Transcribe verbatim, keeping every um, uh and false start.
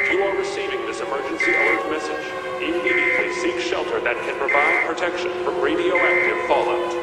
You are receiving this emergency alert message. Immediately seek shelter that can provide protection from radioactive fallout.